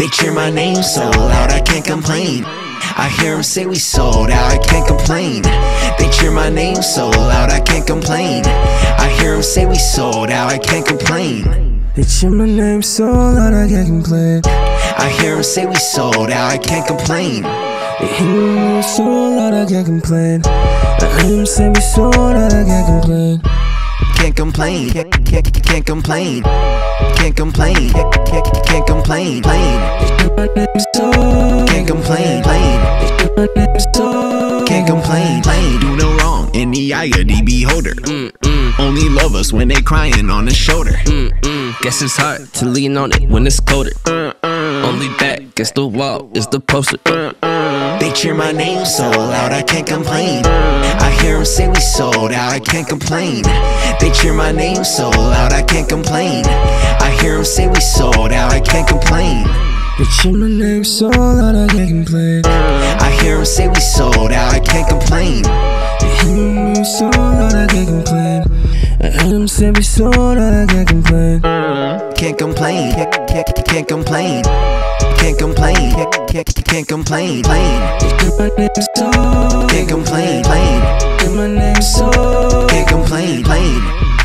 They cheer my name so loud I can't complain. I hear them say we sold out, I can't complain. They cheer my name so loud I can't complain. I hear them say we sold out, I can't complain. They cheer my name so loud I can't complain. I hear them say we sold out, I can't complain. They hear my name so loud I can't complain. I hear them say we sold out, I can't complain. Can't complain, can't complain, can't complain, can't complain, can't complain, can't complain. Do no wrong in the eye of the beholder. Only love us when they crying on the shoulder. Guess it's hard to lean on it when it's colder. Only back against the wall is the poster. They cheer my name so loud I can't complain. I hear them say we sold out, I can't complain. They cheer my name so loud I can't complain. I hear them say we sold out, I can't complain. They cheer my name so loud I can't complain. I hear them say we sold out, I can't complain. They hear my name so loud I can't complain. I hear them say we sold out, I can't complain. Can't complain, can't complain, can't complain, can't complain. They hear my name so, Can't complain, hear my name so, can't complain.